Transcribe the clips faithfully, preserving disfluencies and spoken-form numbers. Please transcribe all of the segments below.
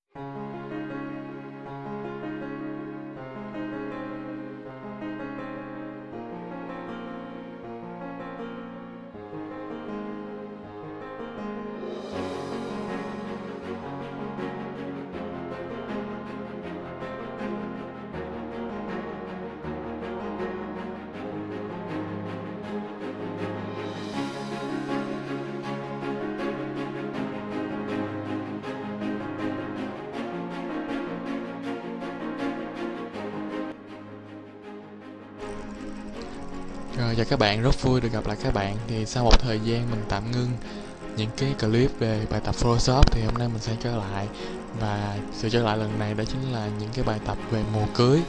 Rồi, chào các bạn, rất vui được gặp lại các bạn. Thì sau một thời gian mình tạm ngưng những cái clip về bài tập Photoshop thì hôm nay mình sẽ trở lại. Và sự trở lại lần này đó chính là những cái bài tập về mùa cưới.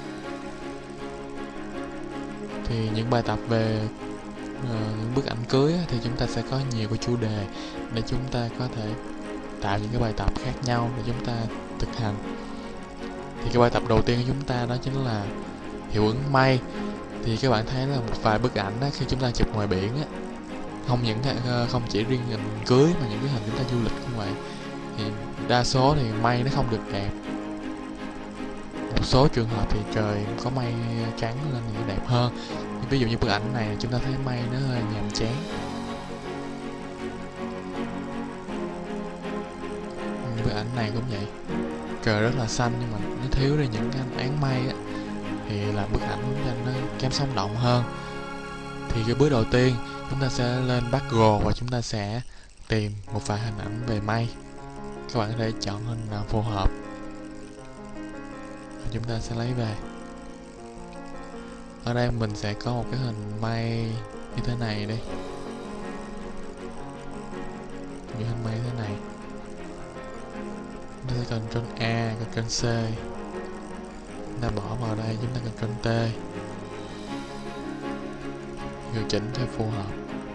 Thì những bài tập về uh, những bức ảnh cưới thì chúng ta sẽ có nhiều cái chủ đề để chúng ta có thể tạo những cái bài tập khác nhau để chúng ta thực hành. Thì cái bài tập đầu tiên của chúng ta đó chính là hiệu ứng mây. Thì các bạn thấy là một vài bức ảnh đó, khi chúng ta chụp ngoài biển á, không những không chỉ riêng hình cưới mà những cái hình chúng ta du lịch cũng vậy, thì đa số thì mây nó không được đẹp. Một số trường hợp thì trời có mây trắng lên thì nó đẹp hơn. Ví dụ như bức ảnh này chúng ta thấy mây nó hơi nhàm chán. Bức ảnh này cũng vậy, trời rất là xanh nhưng mà nó thiếu đi những cái áng mây á, thì là bức ảnh cho nó kém sống động hơn. Thì cái bước đầu tiên chúng ta sẽ lên background và chúng ta sẽ tìm một vài hình ảnh về mây. Các bạn có thể chọn hình nào phù hợp và chúng ta sẽ lấy về. Ở đây mình sẽ có một cái hình mây như thế này đi, những hình mây thế này. Chúng ta sẽ cần Ctrl A, Ctrl C, chúng ta bỏ vào đây, chúng ta cần Ctrl T, điều chỉnh cho phù hợp.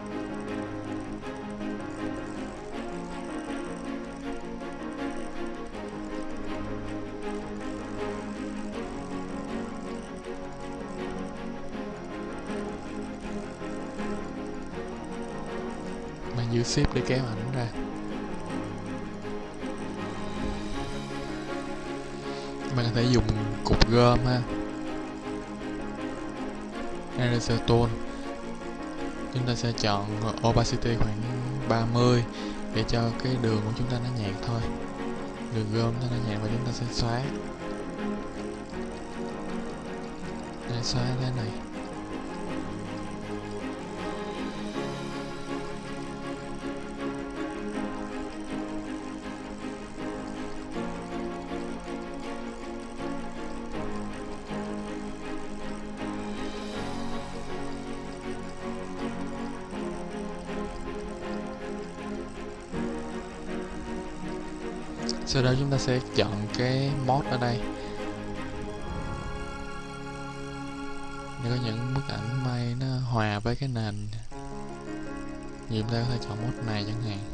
Mà giữ Shift để kéo ảnh ra. Bạn có thể dùng cục gom ha, Eraser Tool. Chúng ta sẽ chọn opacity khoảng ba mươi để cho cái đường của chúng ta nó nhạt thôi, đường gom nó nó nhạt, và chúng ta sẽ xóa để xóa thế này. Sau đó chúng ta sẽ chọn cái mode ở đây để có những bức ảnh mây nó hòa với cái nền. Như chúng ta có thể chọn mode này chẳng hạn.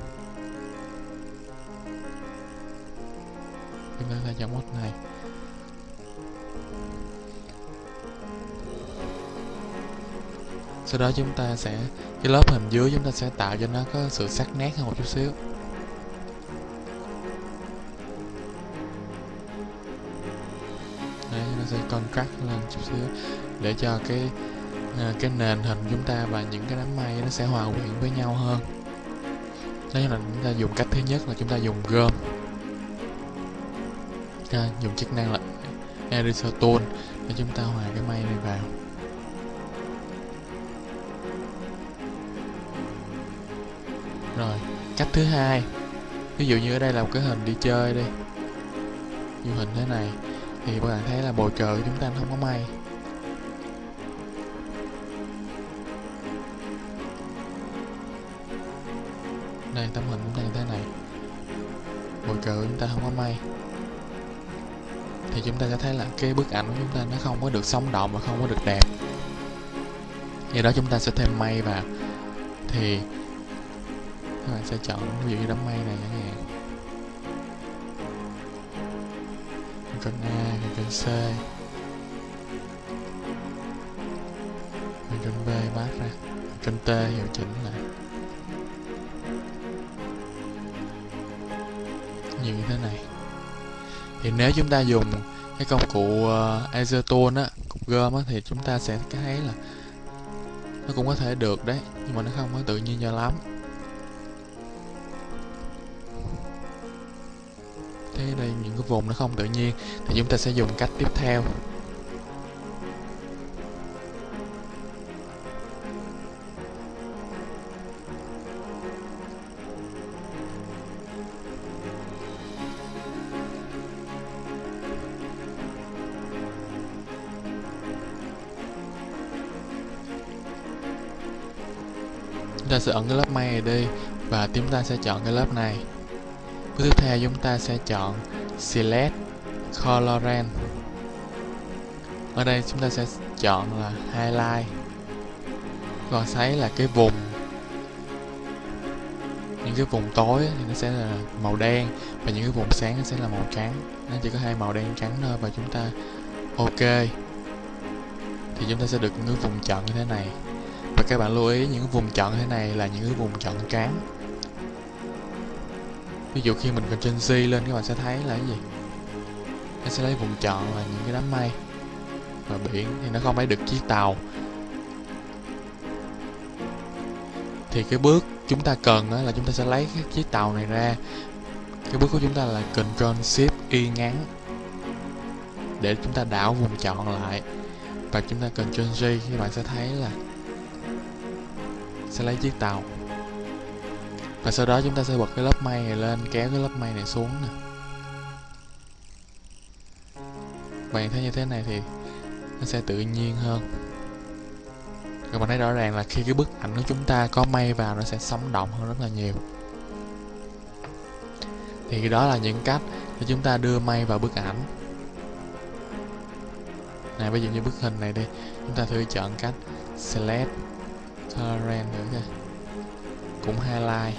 Chúng ta có thể chọn mode này. Sau đó chúng ta sẽ, cái lớp hình dưới chúng ta sẽ tạo cho nó có sự sắc nét hơn một chút xíu. Đấy, nó sẽ contrast lên chút xíu để cho cái uh, cái nền hình chúng ta và những cái đám mây nó sẽ hòa quyện với nhau hơn. Đó là chúng ta dùng cách thứ nhất là chúng ta dùng gom, à, dùng chức năng là Eraser Tool để chúng ta hòa cái mây này vào. Rồi, cách thứ hai, ví dụ như ở đây là một cái hình đi chơi đi, như hình thế này, thì các bạn thấy là bầu trời của chúng ta không có mây. Đây, tấm hình chúng ta như thế này, bầu trời của chúng ta không có mây, thì chúng ta sẽ thấy là cái bức ảnh của chúng ta nó không có được sống động và không có được đẹp. Do đó chúng ta sẽ thêm mây vào. Thì các bạn sẽ chọn ví dụ như đám mây này chẳng hạn, Ctrl A, Ctrl C, Ctrl V bát ra, Ctrl T điều chỉnh lại như thế này. Thì nếu chúng ta dùng cái công cụ uh, Laser Tool á, cục gom á, thì chúng ta sẽ thấy là nó cũng có thể được đấy, nhưng mà nó không có tự nhiên cho lắm. Thế đây những cái vùng nó không tự nhiên thì chúng ta sẽ dùng cách tiếp theo. Chúng ta sẽ ẩn cái lớp mây này đi và chúng ta sẽ chọn cái lớp này. Bước tiếp theo chúng ta sẽ chọn Select Colorant. Ở đây chúng ta sẽ chọn là Highlight. Còn thấy là cái vùng, những cái vùng tối thì nó sẽ là màu đen và những cái vùng sáng nó sẽ là màu trắng. Nó chỉ có hai màu đen trắng thôi, và chúng ta OK thì chúng ta sẽ được những cái vùng chọn như thế này. Và các bạn lưu ý những cái vùng chọn như thế này là những cái vùng chọn trắng. Ví dụ khi mình Ctrl G lên, các bạn sẽ thấy là cái gì? Nó sẽ lấy vùng chọn là những cái đám mây và biển, thì nó không lấy được chiếc tàu. Thì cái bước chúng ta cần là chúng ta sẽ lấy cái chiếc tàu này ra. Cái bước của chúng ta là Ctrl Shift Y ngắn để chúng ta đảo vùng chọn lại, và chúng ta Ctrl G thì bạn sẽ thấy là sẽ lấy chiếc tàu. Và sau đó chúng ta sẽ bật cái lớp mây này lên, kéo cái lớp mây này xuống nè. Bạn thấy như thế này thì nó sẽ tự nhiên hơn. Các bạn thấy rõ ràng là khi cái bức ảnh của chúng ta có mây vào, nó sẽ sống động hơn rất là nhiều. Thì đó là những cách để chúng ta đưa mây vào bức ảnh. Này, ví dụ như bức hình này đi, chúng ta thử chọn cách Select Colorant nữa kìa, cũng Highlight.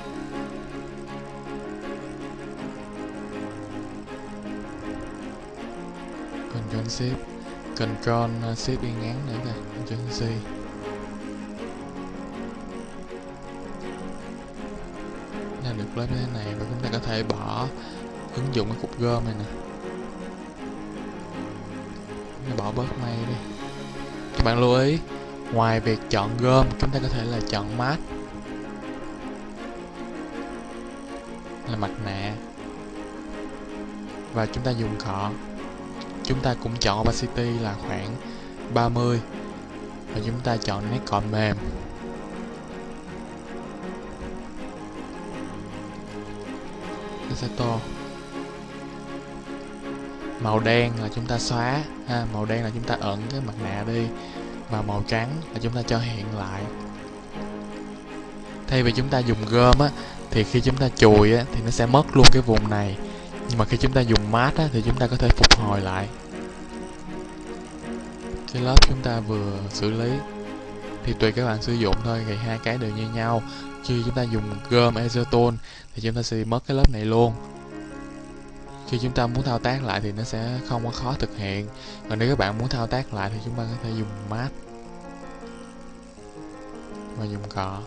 Ctrl Shift, Ctrl Shift Y ngắn nữa kìa, Ctrl C. Là được lớp như thế này, và chúng ta có thể bỏ ứng dụng cái cục gom này nè. Nó bỏ bớt mây đi. Các bạn lưu ý, ngoài việc chọn gom, chúng ta có thể là chọn mask là mặt nạ, và chúng ta dùng cọ. Chúng ta cũng chọn opacity là khoảng ba mươi, và chúng ta chọn nét cọ mềm. Resetto. Màu đen là chúng ta xóa ha, màu đen là chúng ta ẩn cái mặt nạ đi, và màu trắng là chúng ta cho hiện lại. Thay vì chúng ta dùng gom á, thì khi chúng ta chùi á, thì nó sẽ mất luôn cái vùng này. Nhưng mà khi chúng ta dùng mask á, thì chúng ta có thể phục hồi lại cái lớp chúng ta vừa xử lý. Thì tùy các bạn sử dụng thôi, thì hai cái đều như nhau. Khi chúng ta dùng gom Laser Tool thì chúng ta sẽ mất cái lớp này luôn. Khi chúng ta muốn thao tác lại thì nó sẽ không có khó thực hiện. Còn nếu các bạn muốn thao tác lại thì chúng ta có thể dùng mask và dùng cọ.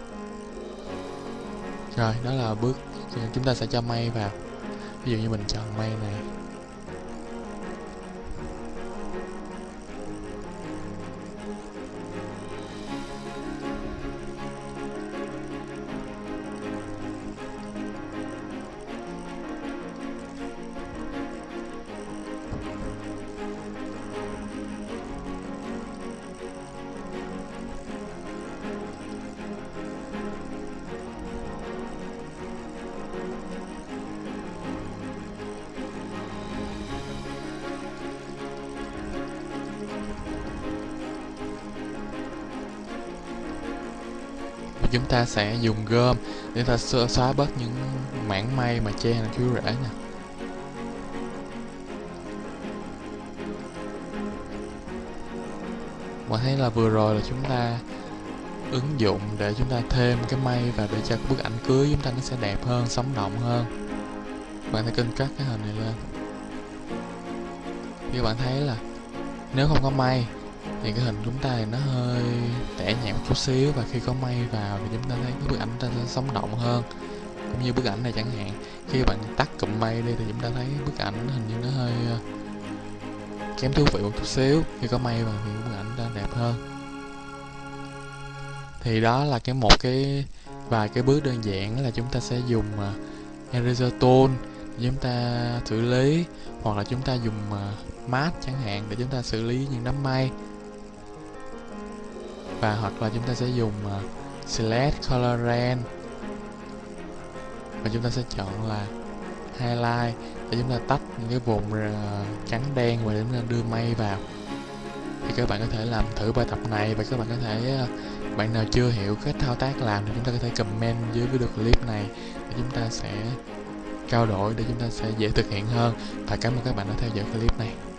Rồi, đó là bước chúng ta sẽ cho mây vào. Ví dụ như mình chọn mây này. Chúng ta sẽ dùng gom để ta xóa bớt những mảng mây mà che là chú rễ nè. Bạn thấy là vừa rồi là chúng ta ứng dụng để chúng ta thêm cái mây và để cho bức ảnh cưới chúng ta nó sẽ đẹp hơn, sống động hơn. Bạn hãy cân cắt cái hình này lên. Thì bạn thấy là nếu không có mây thì cái hình chúng ta thì nó hơi tẻ nhạt một chút xíu, và khi có mây vào thì chúng ta thấy cái bức ảnh ta sẽ sống động hơn. cũng như bức ảnh này chẳng hạn. Khi bạn tắt cụm mây đi thì chúng ta thấy bức ảnh hình như nó hơi uh, kém thú vị một chút xíu. Khi có mây vào thì bức ảnh đã đẹp hơn. Thì đó là cái một cái vài cái bước đơn giản là chúng ta sẽ dùng uh, eraser tool để chúng ta xử lý, hoặc là chúng ta dùng uh, mask chẳng hạn để chúng ta xử lý những đám mây, và hoặc là chúng ta sẽ dùng uh, select color ramp và chúng ta sẽ chọn là highlight để chúng ta tách những cái vùng uh, trắng đen và để chúng ta đưa mây vào. Thì các bạn có thể làm thử bài tập này, và các bạn có thể uh, bạn nào chưa hiểu cách thao tác làm thì chúng ta có thể comment dưới video clip này để chúng ta sẽ trao đổi, để chúng ta sẽ dễ thực hiện hơn. Và cảm ơn các bạn đã theo dõi clip này.